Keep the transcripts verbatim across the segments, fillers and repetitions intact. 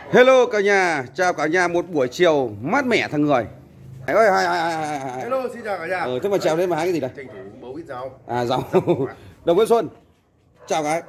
Hello cả nhà, chào cả nhà một buổi chiều mát mẻ thằng người. Ơi, hai, hai, hai, hai. Hello, xin chào cả nhà. Ừ, thế mà chào lên mà hái cái gì đây? Tranh thủ bấu ít rau. À, rau. Đồng Nguyễn Xuân. Chào cái.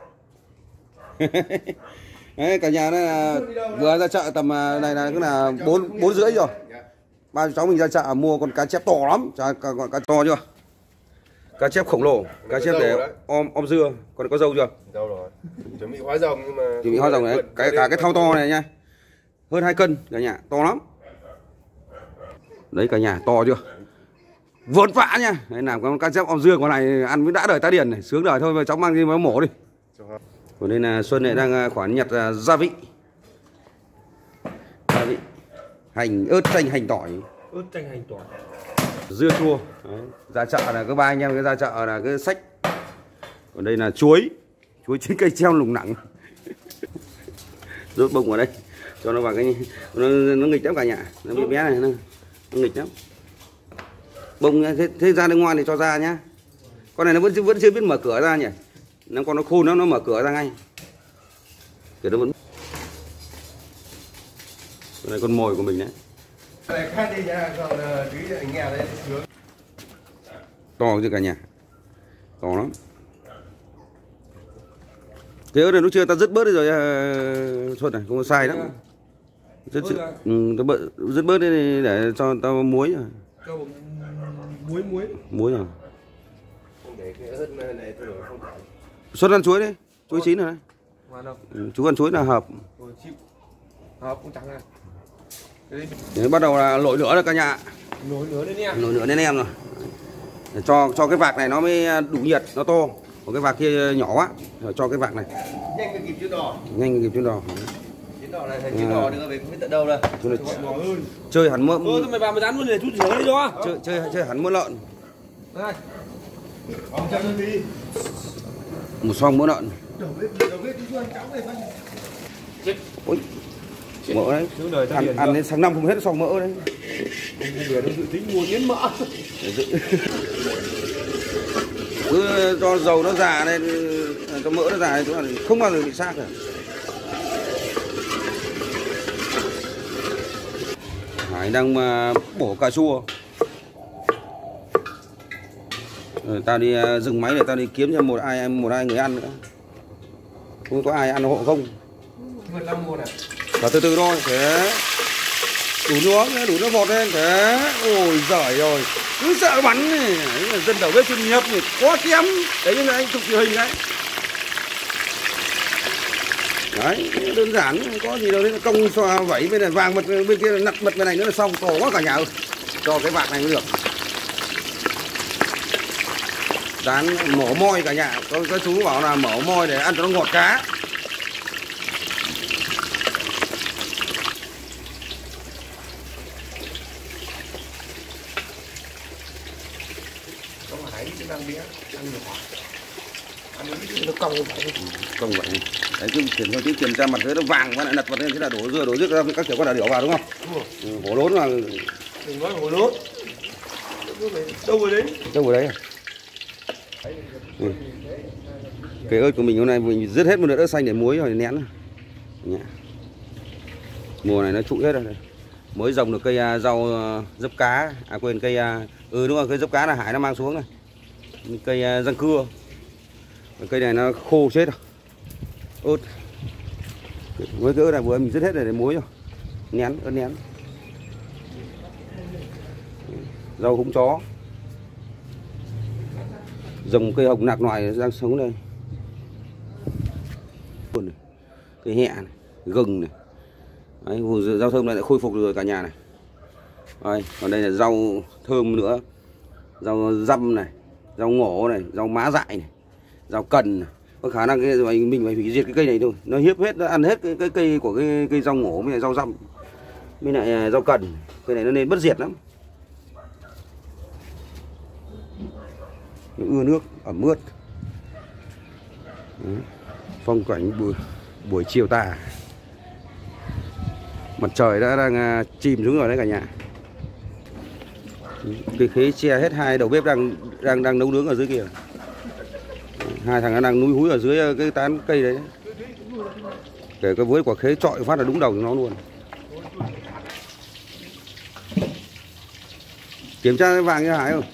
Đấy, cả nhà đây là vừa ra chợ tầm này là cũng là bốn bốn rưỡi rồi. Ba cháu mình ra chợ mua con cá chép to lắm, cá, cá, cá to chưa? Cá chép khổng lồ, cá chép để om om dưa, còn có dâu chưa? Dâu rồi. Chuẩn bị hóa rồng nhưng mà chuẩn bị hóa rồng đấy, cái cả cái thau to này nha, hơn hai cân cả nhà, to lắm. Đấy cả nhà, to chưa? Vốn vã nha. Đấy, làm con cá chép om dưa con này ăn mới đã đời tá điền này, sướng đời thôi, mà cháu mang đi mà mổ đi. Còn đây là Xuân này đang khoản nhặt gia vị, gia vị, hành, ớt, chanh, hành, tỏi, ớt, chanh, hành, tỏi, dưa chua. Đấy. Ra chợ là có ba anh em cái ra chợ là cái sách. Còn đây là chuối, chuối trên cây treo lủng nặng. Rút bông vào đây cho nó vào cái nó, nó nghịch lắm cả nhà, nó bị bé này nó, nó nghịch lắm. Bông thế, thế ra bên ngoài thì cho ra nhá. Con này nó vẫn vẫn chưa biết mở cửa ra nhỉ. Nó con nó khô nó nó mở cửa ra ngay. Kiểu nó vẫn. Con này con mồi của mình đấy. To chứ cả nhà. To lắm. Cái ớt này lúc chưa ta dứt bớt đi rồi Xuân này, không có sai lắm. Dứt ừ, ta bớt, dứt bớt đi để cho ta muối rồi. Muối muối. Muối rồi. để cái ớt này tôi không phải. Xuân ăn chuối đi, chuối chín rồi đấy. Ừ, chú ăn chuối là hợp. Hợp cũng chẳng à. Đấy, bắt đầu là lội lửa rồi cả nhà. Nổi lửa lên em. Nổi lửa lên em rồi. Để cho cho cái vạc này nó mới đủ nhiệt, nó to. Còn cái vạc kia nhỏ quá, rồi cho cái vạc này. Nhanh cái kịp chuyến đò. Nhanh kịp chuyến đò. Chuyến đò này thành chuyến đò đưa về không biết tận đâu đây. Chơi hẳn mỡ. Ừ, mày vào mày dán luôn để chút rửa đấy cho. Chơi chơi chơi hẳn mỡ lợn. Đây. Ông cho nó đi. Một xoong mỡ lợn. Ôi, mỡ đấy. Ăn, ăn đến sáng năm không hết xoong mỡ đấy. Không về nó dự tính mua miếng mỡ. Cứ cho dầu nó già lên, cho mỡ nó già thì không bao giờ bị xác rồi. Hải đang bổ cà chua. Rồi tao đi dừng máy để tao đi kiếm cho một ai một ai người ăn nữa. Không có ai ăn hộ không? Và từ từ thôi, thế đủ nước, đủ nước bọt lên, thế ôi giời ơi, cứ sợ bắn này, đấy là dân đầu bếp chuyên nghiệp này, có kém, đấy như là anh chụp truyền hình đấy. Đấy, đơn giản, không có gì đâu, đấy là công xoa vẩy bên này vàng mật bên kia nặt mật bên này nữa là xong, to quá cả nhà ơi, cho cái vạc này mới được. Dán mổ môi cả nhà, có các chú bảo là mổ môi để ăn cho nó ngọt cá. Nó cong vậy. Cong vậy. Đấy cứ chuyển theo tiếng kiểm tra mặt dưới nó vàng và lại nặt vào lên thế là đổ dưa đổ dứt ra các kiểu con đà điểu vào đúng không? Ừ, hổ lốn là Đừng nói hổ lốn. Đâu rồi đấy? Đâu rồi đấy à? Ừ. Cái ớt của mình hôm nay mình dứt hết một đợt ớt xanh để muối rồi nén rồi. Mùa này nó trụi hết rồi. Mới trồng được cây uh, rau uh, dấp cá, à quên cây uh, ừ đúng rồi, cây dấp cá là Hải nó mang xuống này. Cây uh, răng cưa. Cây này nó khô chết rồi. Ớt. Với cái ớt này vừa mình dứt hết rồi để muối rồi. Nén, ớt nén. Rau húng chó. Dòng cây hồng nạc loại đang sống đây. Cây hẹ này, gừng này. Đấy, vùng rau thơm này đã khôi phục rồi cả nhà này. Đây, còn đây là rau thơm nữa. Rau răm này, rau ngổ này, rau má dại này, rau cần này. Có khả năng cái mình phải hủy diệt cái cây này thôi. Nó hiếp hết, nó ăn hết cái, cái cây của cái cây rau ngổ với lại rau răm. Với lại rau cần. Cây này nó nên bất diệt lắm. Ưa nước, ẩm ướt. Đấy. Phong cảnh buổi, buổi chiều tà. Mặt trời đã đang chìm xuống rồi đấy cả nhà. Cái khế che hết hai đầu bếp đang đang đang nấu nướng ở dưới kia. Hai thằng nó đang núi húi ở dưới cái tán cây đấy. Để cái với quả khế chọi phát là đúng đầu của nó luôn. Kiểm tra cái vàng như Hải không?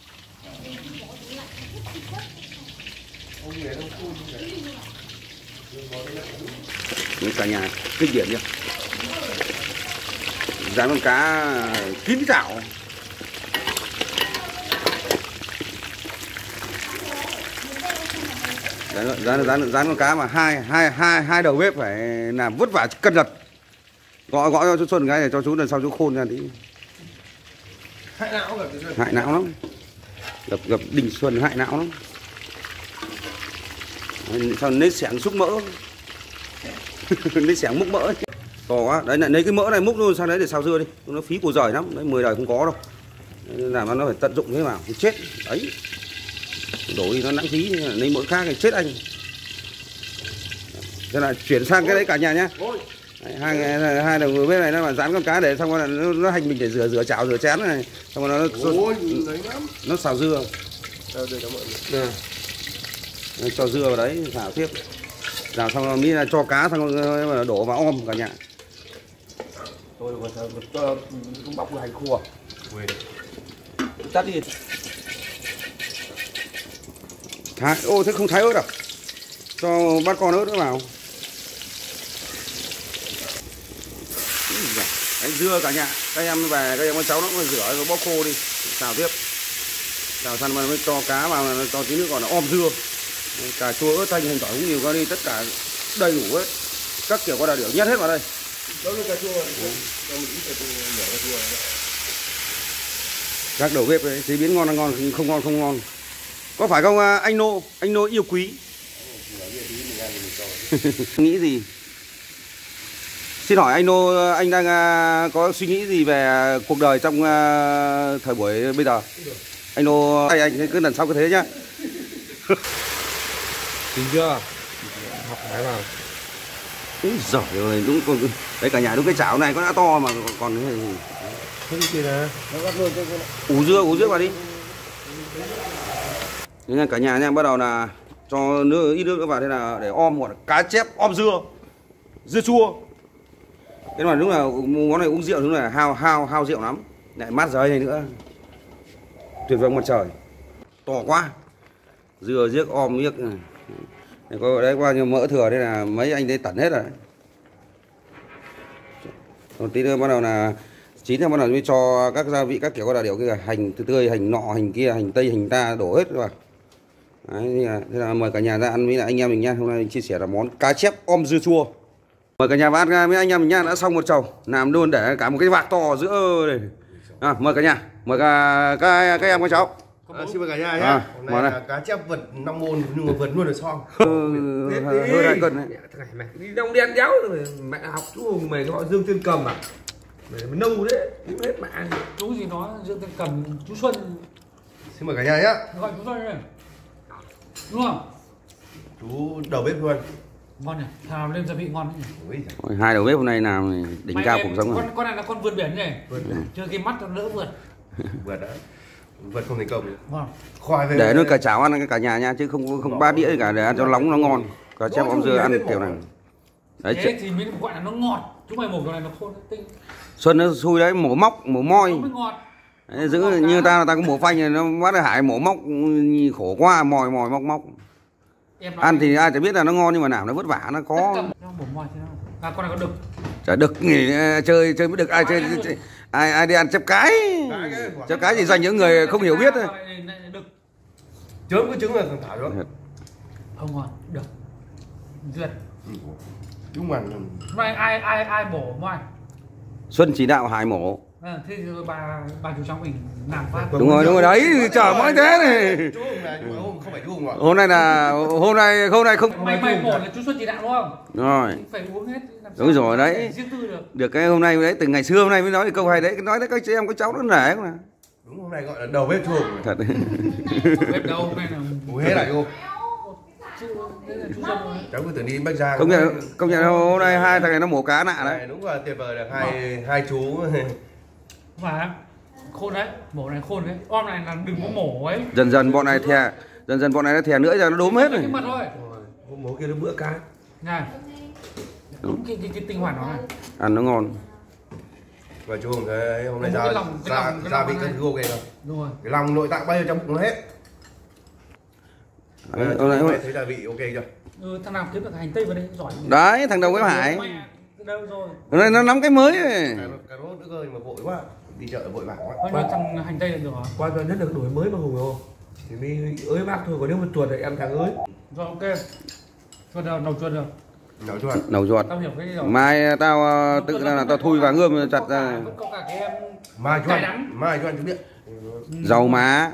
Cả nhà kinh điển nhá. Dán con cá kín chảo. Dán dán dán, dán con cá mà hai hai hai hai đầu bếp phải làm vất vả cân lật. Gõ gõ cho chú Xuân cái này cho chú lần sau chú khôn ra tí. Hại não gặp Hại não lắm. Gặp gặp Đình Xuân hại não lắm. Sao nết xẻng xúc mỡ. Nết xẻng múc mỡ. To quá. Đấy lại lấy cái mỡ này múc luôn sang đấy để xào dưa đi. Nó phí của giời lắm. Đấy mười đời không có đâu. Làm nó phải tận dụng thế vào, chết. Đấy. Đổ đi nó lãng phí, lấy mỡ khác thì chết anh. Thế là chuyển sang cái đấy cả nhà nhá. Đấy, hai hai đầu bếp này nó mà dán con cá để xong rồi nó, nó hành mình để rửa rửa chảo rửa chén này, xong rồi nó Ôi, nó, nó xào dưa. Đây, cho dưa vào đấy xào tiếp. Xào xong rồi mới là cho cá xong rồi đổ vào om cả nhà. tôi còn cũng bóc hành khô. Tắt đi. Thái, ô thế không thái ớt à? Cho bát con ớt nữa vào. Đấy, dưa cả nhà. Các em về, các em con cháu nó cũng rửa rồi bóc khô đi. Xào tiếp. Xào xong rồi mới cho cá vào, cho tí nữa còn là om dưa. Cà chua ớt thanh hành tỏi cũng nhiều qua đi, tất cả đầy đủ hết. Các kiểu qua đà điểu nhét hết vào đây. Cà chua. Cho một ít cà chua nhỏ cà chua. Các đầu bếp ấy, chế biến ngon là ngon, không ngon không ngon. Có phải không anh Nô? Anh Nô yêu quý. Nghĩ gì? Xin hỏi anh Nô, anh đang có suy nghĩ gì về cuộc đời trong thời buổi bây giờ? Anh Nô, anh, anh cứ lần sau cứ thế nhá. Chín chưa? Học cái vào. Úi giời ơi, đúng con đấy cả nhà, đúng cái chảo này có đã to mà còn cái gì. Thế thì là nó gấp luôn. Ủ dưa, ủ dưa vào đi. Thế nha cả nhà nha, bắt đầu là cho nước ít nước nữa vào, thế là để om gọi là cá chép om dưa, dưa chua. Thế mà đúng là món này uống rượu đúng là hao hao hao rượu lắm. Lại mát giấy này nữa. Tuyệt vời mặt trời. To quá. Dưa giếc om miếc này. Để có đấy qua nhưng mỡ thừa đây là mấy anh đây tẩn hết rồi. Còn tí nữa bắt đầu là chín thì bắt đầu mới cho các gia vị các kiểu, là điều kia hành tươi, hành nọ, hành kia, hành tây, hành ta đổ hết vào. Đấy, thế là, thế là mời cả nhà ra ăn với anh em mình nha. Hôm nay mình chia sẻ là món cá chép om dưa chua. Mời cả nhà vào ăn với anh em mình nha. Đã xong một chầu, làm luôn để cả một cái vạc to giữa này. À, mời cả nhà, mời cả các, các em các cháu. À, xin mời cả nhà nhé. À, hôm nay là này. cá chép vật năm môn nhưng mà vượt luôn ở xong. Hơi hai cân đấy. Thằng này mày đi đông đen đéo rồi mẹ học chú Hùng mày gọi Dương Tiên Cầm à? Mày nâu đấy, cũng hết mạng. Chú gì nói Dương Tiên Cầm, chú Xuân. Xin mời cả nhà nhé. Gọi chú Xuân này. Đúng không? Chú đầu bếp luôn. Ngon nhỉ, thằng nào lên gia vị ngon nhỉ. Ôi, hai đầu bếp hôm nay làm đỉnh Mày cao em, cuộc sống rồi. con, con này là con vượt biển này. Vượt. Chơi cái mắt cho đỡ vượt. Vượt đã. Vượt không thành công. Ngon. Khoai về. Để nó cả chảo ăn cả nhà nha, chứ không không ba đĩa gì cả, để ăn cho nóng nó ngon. Cá chép om dưa ăn kiểu này. Đấy, Thế thì mới gọi là nó ngọt. Chúng mày mổ cái này nó khôn tinh. Xuân nó xui đấy, mổ móc, mổ moi. Nó mới ngọt. Đấy, giữ như ta ta có mổ phanh này, nó bắt được Hải mổ móc khổ quá, mòi mòi móc móc. Ăn thì ai chả biết là nó ngon nhưng mà làm nó vất vả, nó khó. Nó mổ moi thế nào? À, con này có đực. Chả được nghỉ chơi chơi mới được, ai chơi, chơi ai ai đi ăn chép cái. Chép cái thì dành những người không hiểu biết thôi. Chớm cái trứng là thằng thả xuống. Không ngon, được. Duyệt. Đúng ngoan. Hôm nay ai ai ai mổ moi? Xuân chỉ đạo Hải mổ. À, thế thì bà bà chủ trong mình làm phát. Đúng rồi, đúng rồi đấy, chờ mỗi thế này. Chú Hùng này, không phải chú Hùng ạ. Hôm nay là hôm nay hôm nay không. Mày mày mổ là chú Xuân chỉ đạo đúng không? Rồi. Phải uống hết. Đúng rồi đấy. Riêng tư được. Được cái hôm nay đấy, từ ngày xưa hôm nay mới nói được câu hay đấy, nói đấy các chị em các cháu nó nể mà. Đúng, hôm nay gọi là đầu bếp chú Hùng. Thật. Bếp đâu hôm nay là Ủa hết lại cô. chú đây là chú Xuân rồi. Cháu cứ tưởng đi Bách Gia. Công nhận công nhận hôm nay hai thằng này nó mổ cá nạ đấy. Này, đúng là tuyệt vời, được hai hai chú. Mà khôn đấy, mổ này khôn đấy. Om này là đừng có mổ ấy. Dần dần bọn này thè, dần dần bọn này nó thè nữa giờ nó đốm hết rồi. Cái mặt thôi. Hôm bố kia nó bữa cá. Này. đúng cái cái, cái tinh hoàn nó này. Ăn nó ngon. Và chú Hùng cái hôm nay Cái ra lòng- cái ra lòng- cái ra lòng vị này. cân gô kìa không? Đúng rồi. Cái lòng nội tạng bay ở trong bụng nó hết. Đấy, Đấy, hôm nay- hôm nay thấy là vị ok chưa? Ừ, thằng nào kiếm được hành tây vào đây giỏi. Đấy, thằng Đồng với Hải. Mẹ, đâu rồi. Hôm nay nó nắm cái mới ấy. Cái cái rốt nữa cơ nhưng mà vội quá. Đi chợ vội vàng quá. Bao nhiêu thằng hành tây là được hả? Quan trọng nhất là đổi mới mà Hùng rồi. Thì mới ới bác thôi, còn nếu mà chuột thì em thằng ới. Rồi ok. Chuột đâu, nấu chuột đâu. Nấu chuột. Nấu chuột. Tao hiểu cái gì rồi. Mai tao ờ, tự là tao thui và gươm chặt ra. Vẫn có cả cái em Mai chuột. cải đắng. Mai chuột chú biết. Rau má.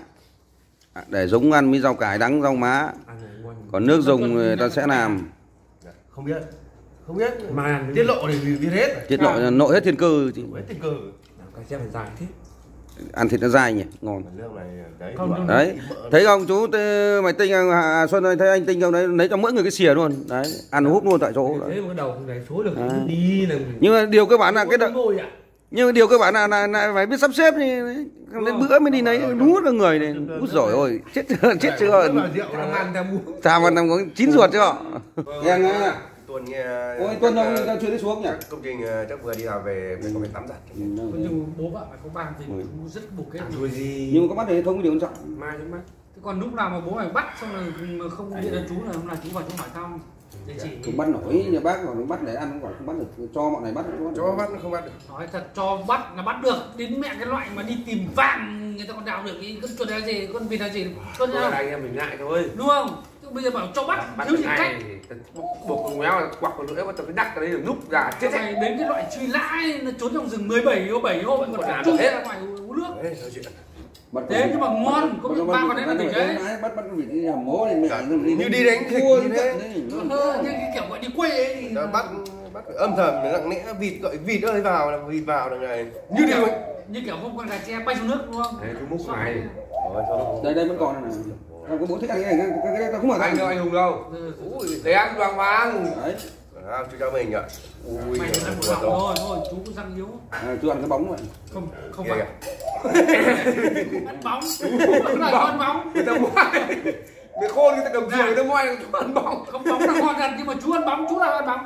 Để giống ăn với rau cải đắng, rau má. Ăn này ngon. Còn nước dùng thì ta sẽ làm. Không biết. Không biết. Mai ăn Tiết lộ thì biết hết. Tiết lộ nội hết thiên cơ. chứ. Với tình cờ. cái xe phải dài thế. Ăn thịt nó dai nhỉ, ngon. Nước này đấy. Không, không, Đấy, thấy không chú tê- mày tinh Hà Xuân ơi, thấy anh tinh không đấy, lấy cho mỗi người cái xìa luôn. Đấy, ăn húp luôn tại chỗ. Thế mà cái đầu không này số được À. đi là Nhưng mà điều cơ bản là cái đợt, ngồi ạ. nhưng mà điều cơ bản là, là, là phải biết sắp xếp thì đến bữa mới đi lấy đúng hết cả người này. Úi giỏi ôi, chết chưa, chết chưa. Rượu Tham là ăn tham uống. Tham ăn nằm có chín ruột chưa? Em á. Tuần nghe. Ôi Tuần đâu tao chưa đi xuống nhỉ? Công trình ờ, chắc vừa đi làm về phải có phải tắm giặt. nhưng bố vợ phải có bàn thì Ừ. cũng rất bục kết. Rồi gì. Nhưng mà có bắt thì không có điều quan trọng. Mai chứ mắt. Thế còn lúc nào mà bố mày bắt xong rồi mà không điện cho chú là hôm nào chú vào chú hỏi thăm địa chỉ. Không bắt nổi, nhà bác bảo bắt để ăn không phải không bắt được, cho bọn này bắt không bắt Cho được. bắt nó không bắt được. Nói thật cho bắt là bắt được, đến mẹ cái loại mà đi tìm vàng người ta còn đào được cái con chuột là gì, con vịt là gì, con Thôi nào là anh em mình ngại thôi. đúng không? Chứ bây giờ bảo cho bắt Bắt thiếu được gì cách. này buộc con méo là quặc vào lưỡi mà tao phải đắc cái đấy được núp ra chết Thế hết. mày đến cái loại truy lã ấy, nó trốn trong rừng mười bảy hôm bảy hôm còn Còn phải làm chui được hết. ra ngoài uống nước. Đấy, sao chuyện. Bắt Thế nhưng mà ngon, có biết ba con đấy là tỉnh đấy. Bắt bắt vịt đi làm mố lên mẹ. Như đi đánh thịt Cua như như thế. thế. Ờ, như cái kiểu gọi đi quê ấy thì Đã bắt bắt phải âm thầm lặng lẽ vịt gọi vịt ơi vào là vịt vào là này như đi như kiểu hôm con gà tre bay xuống nước đúng không? Đấy chú múc này. Đây đây vẫn còn này. Không có bố thích ăn cái này, cái cái tao không mở Anh đâu ra. anh Hùng đâu. Ừ. Ui, để ăn vàng vàng. Đấy. à, chú cho mình ạ. Ui, Mày ăn một chuột lòng rồi. thôi, thôi chú cũng răng yếu. À, chú ăn cái bóng vậy. Không, không Kìa phải kìa. ăn bóng. Không phải ăn bóng. Người ta mua. Người khôn người ta cầm giường người ta mua chú ăn bóng. Không bóng là ngon thật nhưng mà chú ăn bóng, chú là ăn bóng.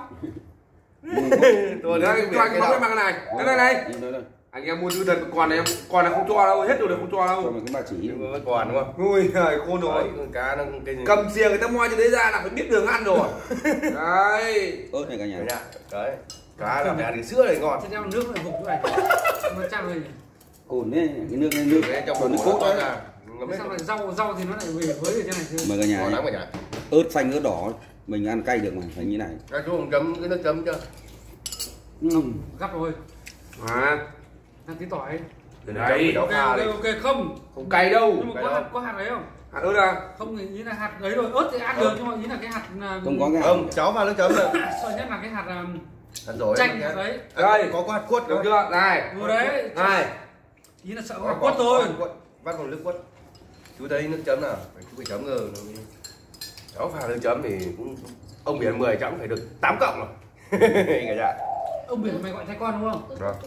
Tôi Đây, đấy cho anh cái bóng cái bằng này. Đây đây đây. Đây đây. Anh em mua chú thật còn này còn là không cho đâu, hết rồi là không cho Cho đâu. mình cái bà chỉ. nhưng mà vẫn còn đúng không? Ui trời khôn rồi. Đấy, con cá nó cái gì? Cầm xìa người ta moi cho đấy ra là phải biết đường ăn rồi. Đấy. Ớt này cả nhà. Đấy nhá. Đấy. Cá là phải ăn cái sữa này ngon. Thế theo nước lại vùng chỗ này. Nó chăng rồi. Cồn đấy, cái nước này nước. Đấy, trong Còn một nước cốt cốt đấy. ra. Ngấm Thế hết. sao lại rau rau thì nó lại về với ở trên này chứ? Mời cả nhà. Ngon lắm nhé. cả nhà. Ớt xanh ớt đỏ mình ăn cay được mà phải như này. Các chú không chấm cái nước chấm chưa? Ừ. Gắp rồi. À, Ăn tí tỏi. Đấy, đấy. cháu Ok pha ok đi. ok không. Không cay đâu. Nhưng mà Cái có đó. hạt có hạt đấy không? Hạt ớt à? Không thì ý là hạt đấy rồi, ớt thì ăn được nhưng mà ý là cái hạt là Không có cái hạt. Không, cháu pha nước chấm rồi. sợ nhất là cái hạt là Ăn rồi. chanh hạt đấy. Đây. Có có hạt quất Được không? chưa? Này. Vừa đấy. Này. Ý là sợ Có hạt có- quất thôi. có quất. Bắt còn nước quất. Chú thấy nước chấm nào? Phải chú phải chấm ngờ. Cháu pha nước chấm thì cũng ông biển mười chấm phải được tám cộng rồi. Cả nhà. Ông biển mày gọi thay con đúng không? Rồi.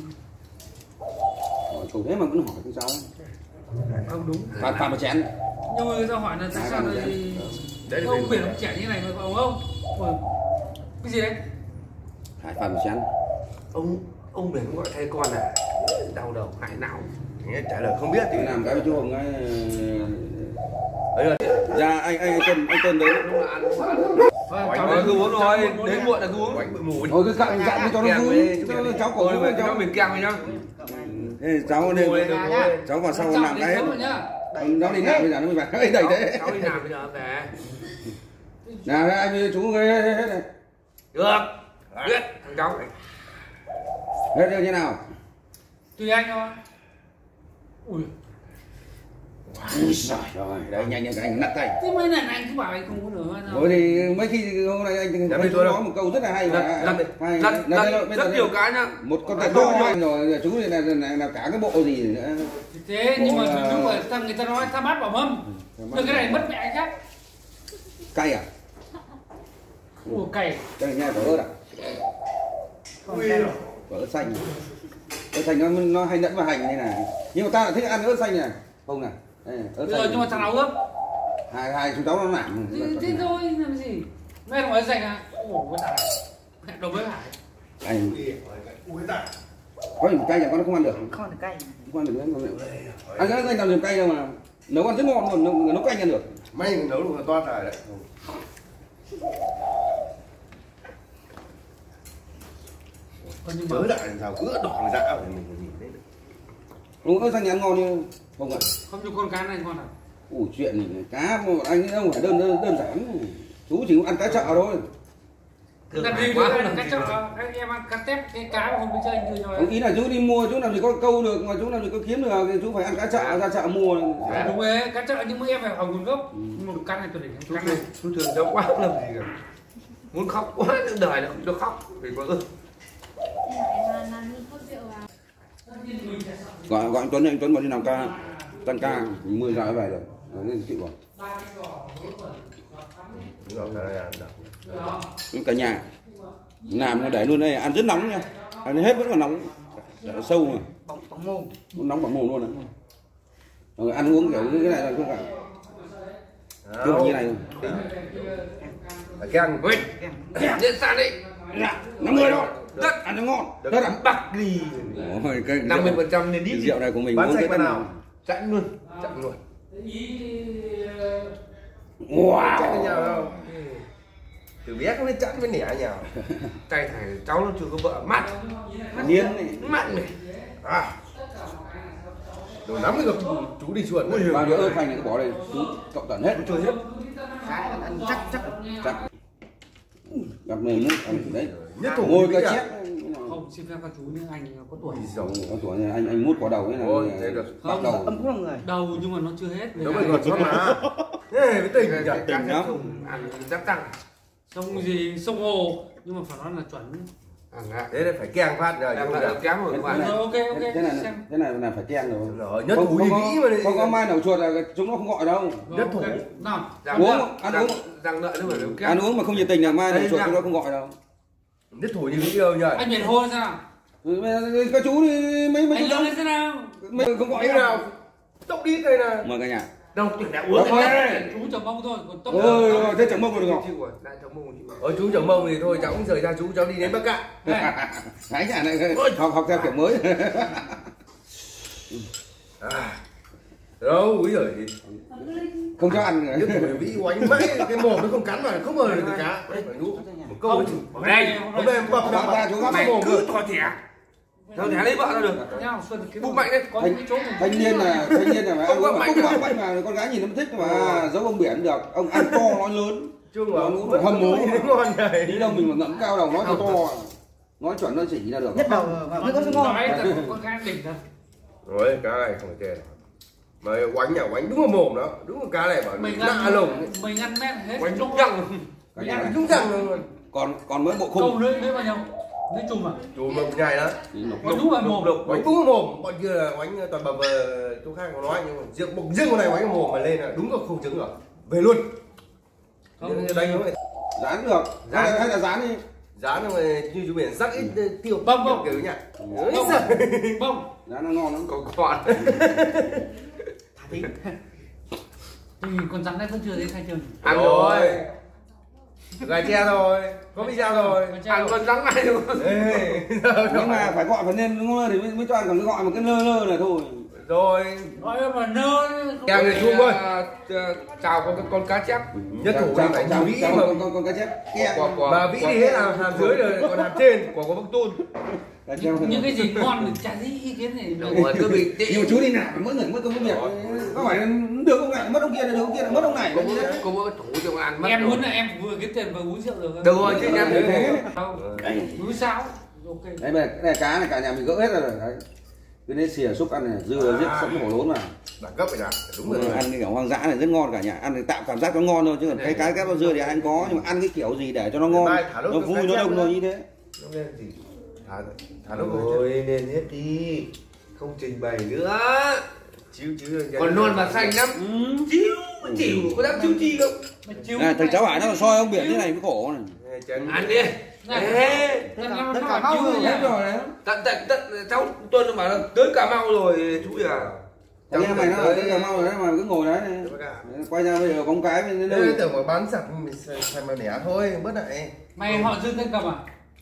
Hỏi cầu thế mà vẫn hỏi cái cháu. Không đúng. Phạt phạt một chén. Nhưng mà người ta hỏi là tại sao lại Đấy là ông vì- biển ông trẻ như này mà gọi ông? Ủa, cái gì đấy? Phải phạt một chén. Ông ông biển gọi thay con à? Đau đầu hại não. Nghe trả lời không biết thì Thì làm cái với chú Hồng ấy. đấy là Ra anh anh Tuân anh Tuân đấy. Lúc là ăn lúc là ăn. Vâng, Quánh cháu Rồi đây. cứ uống rồi, Cháu muốn đến đấy. muộn là cứ uống. quánh bự mù. Thôi cứ cặn cặn cho nó Kèm vui. với chú Cho Biển. cháu cổ Thôi mà cháu. cho mình kèm với nhá. Ê, cháu đi. Ngồi lên, ngồi lên. Cháu vào sau Cháu làm đi cái. sớm rồi nhá. Nó đi làm bây giờ nó mới bảo ấy đẩy thế. Cháu đi làm bây giờ về. Nào anh với chú hết hết này. Được. Biết thằng cháu. Hết như thế nào? Tùy anh thôi. Ui, Ui giời ơi, đấy nhanh nhanh anh nặng tay. thế mấy lần anh cứ bảo anh không có được đâu. Bởi thì mấy khi hôm nay anh Nhắm anh đi tôi đâu. nói một câu rất là hay Lật và lật hay. lật Này, đây, lật bây rất giờ nhiều cái nhá. một con tay to rồi chú này là, là, là cả cái bộ gì nữa. Thế nhưng mà Ôi, lúc mà thằng người ta nói tha bát bảo mâm. Nhưng cái này mất mẹ anh khác. Cay à? Ủa cày. Đây nha, có ớt à? Còn cay rồi. Có ớt xanh. Ớt xanh nó nó hay lẫn vào hành này này. Nhưng mà ta lại thích ăn ớt xanh này. Không này. Đây, ớt Bây giờ xanh. nhưng mà thằng nào ướp? Hai hai chúng cháu nó nản. Thế, thế thôi làm gì? Mẹ nói dành à? Ủa cái thằng này. Đầu bếp Hải. Anh Ui ta. có điểm cay là con nó không ăn được. Không được cay. Không ăn được nữa. Anh cái anh làm điểm cay đâu mà nấu ăn rất ngon luôn, nấu, nấu canh ăn được. May mình nấu được là toa tài đấy. Còn nhưng Chớ mà lại làm sao cứ đỏ là dã thì mình còn nhìn thấy được. Đúng ớt xanh thì ăn ngon như không ạ? không cho con cá này ngon à? Ủa chuyện này cá mà anh ấy đâu phải đơn đơn, đơn giản. Chú chỉ ăn cá chợ thôi. Làm gì nữa là cá chợ, các em ăn cá tép, cái cá mà không biết cho anh đưa cho Ông ý là chú đi mua chú làm gì có câu được mà chú làm gì có kiếm được thì chú phải ăn cá chợ ra chợ mua. À, đúng rồi, cá chợ nhưng mà em phải hỏi nguồn gốc. Một cá này tôi để Chú cá thường, này. chú thường đâu quá làm gì cả. Muốn khóc quá nhưng đời là không cho khóc vì có ơn. Gọi gọi anh Tuấn, anh Tuấn vào đi làm ca tăng ca mười giờ về rồi nên chịu rồi. Đúng rồi, cái này ăn được. Cả nhà làm nó để luôn đây ăn rất nóng nha, ăn hết vẫn còn nóng, để sâu mà Bóng bóng mồm. nóng bằng mồm luôn đấy. Rồi ăn uống kiểu cái này là không cả cứ như này thôi. Phải keng. Ui, kẻm lên xa đi. Năm mươi đâu, đất ăn nó ngon, đất ăn Bạc đi. Ôi, cái năm mươi rượu- phần trăm nên cái đi rượu này của mình Bán uống sạch cái mà tân nào. nào. chặn luôn, chặn luôn. Wow. Chặn với nhau đâu. Từ bé nó chặn với nẻ nhau. Tay thầy cháu nó chưa có vợ mắt. Điên này. Mắt này. À. Đồ nắm được chú đi chuột. Bao nhiêu ớt phanh này cứ bỏ đây, chú cậu tận hết. Chơi hết. Cái ăn chắc chắc. Chắc. Gặp mình nước ăn đấy. Nhất thủ Ngồi cái cái chép. chép. Không, xin phép các chú nhưng anh có tuổi. Có tuổi này, anh anh mút quả đầu ấy là Ôi, thế được. bắt đầu. Âm cũng là người. Đầu nhưng mà nó chưa hết. Nó phải ngọt sót mà. Ê, cái tình nhỉ. Tỉnh lắm. Ăn chắc tăng. Sông gì, sông hồ nhưng mà phải nói là chuẩn. Ăn ạ. Thế là phải keng phát rồi. Em chứ lại không được kém rồi các bạn. Rồi, ok, ok. Thế này xem. thế này là phải keng rồi. Rồi, nhất Không- thủ không như có- vĩ mà. không có mai nấu chuột là chúng nó không gọi đâu. Rồi, Nhất thủ. ok. Nào, Răng Uống, nợ, ăn răng- uống. răng nợ nó phải được kém. Ăn uống mà không nhiệt tình là mai nấu Đây, chuột răng. chúng nó không gọi đâu. Nhất thủ như vĩ đâu nhỉ. anh biển hô xem nào. Ừ, các chú thì mấy mấy Anh chú lớn lên xem nào. mấy không gọi Cái nào? Tốc đi đây nè. mời cả nhà. Đâu tỉnh đã Đâu uống phải. hết. Chú chồng bông thôi, còn tốc Ôi ôi, thế chẳng mong được không? Chịu rồi, lại chống mông chịu rồi. Ôi chú chồng mông thì thôi cháu cũng rời ra chú cháu đi đến Bắc Cạn. Cái nhà này học học theo kiểu mới. À. Đâu, úi giời. Không cho ăn Nhất rồi. thủ vĩ oánh mãi cái mồm nó không cắn vào không mời được từ cá. Đấy, phải nhú. Một câu ấy. Ở đây, Hôm nay em bập Bác ra ta chú chú gắp mày vào mồm cứ được. thò thẻ. Thò thẻ lấy vợ ra được. nhau xuân cái Bụng mạnh đấy. có những cái chỗ mình Thanh niên là thanh niên là phải ăn Không có uống mà mạnh cũng à? mạnh mà con gái nhìn nó thích mà giống ông biển được. Ông ăn to nói lớn. Chung mà Nó phải hâm mố. ngon này. Đi đâu mình mà ngậm cao đầu nói cho to. Nói chuẩn nó chỉ là được. Nhất đầu mà mới có sức ngon. nói là con gái đỉnh thật. Rồi, cá này không phải chê. Mà oánh nhà oánh đúng vào mồm đó. Đúng vào cá này bảo Mình nạ ăn lồng. mình ăn mét hết. Quánh đúng răng. Cả Mình nhà ăn này. Đúng răng luôn. Còn còn mới bộ câu khung. lưỡi lưỡi vào nhau. Lưỡi chùm à? Chú mông nhai đó. Còn đúng vào mồm. Oánh đúng vào mồm. Bọn kia là oánh toàn bầm chỗ khác có nói nhưng mà riêng bụng riêng con này oánh vào mồm mà lên là đúng là không trứng rồi. Về luôn. Không, Nhưng đây nó phải Dán được. Dán. Hay là- hay là dán đi. giá nó mà như chú biển rắc ít tiêu Bông, bông. kiểu nhỉ. Bông. Bông. Dán nó ngon lắm. Có còn. Thả tí. Thì con rắn đấy vẫn chưa thấy khai trường. Ăn rồi. Gà tre rồi, có video rồi. Ăn con rắn này luôn. Ê, Nhưng mà phải gọi phải nên đúng không? Thì mới, mới cho ăn, còn cứ gọi một cái lơ lơ này thôi. rồi Nói mà nơ. Em này Trung ơi. Chào con con cá chép. nhất thủ Chào- phải chào- vĩ chào mà con con con cá chép kia. Quả quả. mà vĩ thì hết là hàm dưới rồi còn hàm trên Quả quả bắc tôn. Cá chép. Những, những cái gì ngon thì chả gì ý kiến này. Đúng rồi, cứ bị Nhưng mà chú đi làm mỗi người mỗi công việc có phải là được ông này mất ông kia là được ông kia là mất ông này. có mỗi có mỗi thủ cho ăn mất. Em rồi. muốn là em vừa kiếm tiền vừa uống rượu được không? Được rồi chứ em Thế. thế. Không. Núi sao? Ok. Đấy bây giờ cái này cá này cả nhà mình gỡ hết rồi đấy. Cái này xìa xúc ăn này dưa giết sống hổ lốn mà. đẳng cấp vậy ạ đúng rồi. Ăn cái kiểu hoang dã này rất ngon cả nhà, ăn thì tạo cảm giác nó ngon thôi chứ còn cái cá kép dưa thì anh có, nhưng mà ăn cái kiểu gì để cho nó ngon, Mai thả lốt nó cái vui cá nó chép đông nữa. rồi như thế. Nó lên gì thả thả nó Rồi nên hết đi. Không trình bày nữa. chiếu chiếu Còn non mà xanh lắm. Chiếu chịu có dám chiếu chi đâu. Mà chiếu À, thằng cháu Hải nó là soi ông biển thế này mới khổ này. ăn Ăn đi. Ê, Tất Nó- cả nó tất bảo cả mau chiếu rồi. rồi. Hết rồi đấy. tận tận tận cháu Tuân nó bảo là tới Cà Mau rồi chú à. Anh em mày nó ở cái Cà Mau rồi đấy mà cứ ngồi đấy này. Quay ra bây giờ bóng cái bên Đây nơi. tưởng mà bán sạch mình xài mà nẻ thôi bớt lại. Mày họ dư tên cầm à?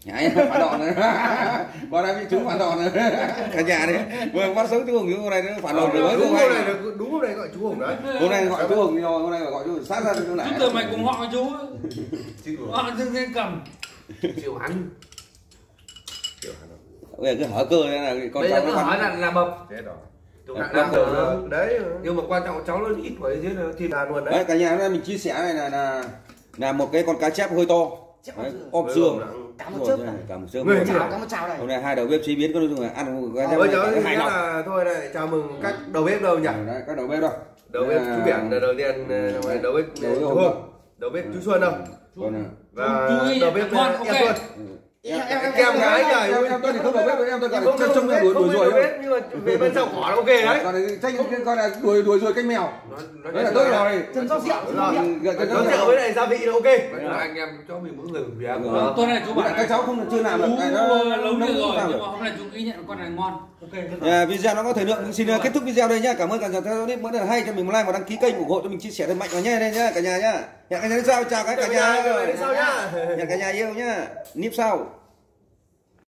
Đấy, phản đòn nữa. Con này bị trúng phản đòn nữa. Cả nhà đấy. Vừa bắt sống chú Hùng cái con này nó phản đòn nữa. Đúng hôm này đúng hôm này gọi chú Hùng đấy. Hôm nay gọi chú Hùng rồi, hôm nay gọi chú sát ra chú này. Chú tưởng mày cùng họ chú. Họ Dương Thiên Cầm. Chịu hắn. Chịu hắn. Bây giờ cứ hở cơ này là con Bây giờ cháu cứ nó hỏi là là mập. Chết rồi. Chúng Dạ, ta đang tưởng là Đấy. nhưng mà quan trọng cháu nó ít quá chứ thì Là luôn đấy. đấy. Cả nhà hôm nay mình chia sẻ này là là là một cái con cá chép hơi to. Đấy, ôm xương. Cả một chớp này. Cả một xương. Người Chào, cả một chào này. Hôm nay hai đầu bếp chế biến có nói chung là ăn cái Ôi cháu cái thì hài lòng. là thôi này, chào mừng các đầu bếp đâu nhỉ? Đấy, các đầu bếp đâu. Đầu bếp chú Biển là đầu tiên, đầu bếp chú Hùng, đầu bếp chú Xuân đâu? Còn Và Chú ý đầu bếp ngon, em ok. Xuân. Em em em Kem gái nhảy. em em tôi thì không đầu bếp, em tôi Không còn không trong bếp, đuổi không đuổi đầu rồi thôi. bếp nhưng mà về bên sau cỏ là ok đấy. Còn này tranh cái con này đuổi đuổi rồi canh mèo. nó Đấy là tốt rồi. chân rau rượu, chân rau Rồi. rượu. Gần Có rượu với này gia vị là ok. anh em cho mình mỗi người một việc. Vâng. Tuần này chú bảo Các cháu không chưa làm được chú này nó lâu nó được không rồi làm nhưng được. mà hôm nay chú ghi nhận con này ngon. Ok. À, video nó có thời lượng, mình xin kết thúc video đây nhá. Cảm ơn cả nhà theo dõi, mỗi lần hay cho mình một like và đăng ký kênh ủng hộ cho mình chia sẻ thật mạnh vào nhé đây nhá cả nhà nhá. Hẹn cả nhà sau chào các cả nhà. Đến sau nhá. Hẹn cả nhà yêu nhá. Nếp sau.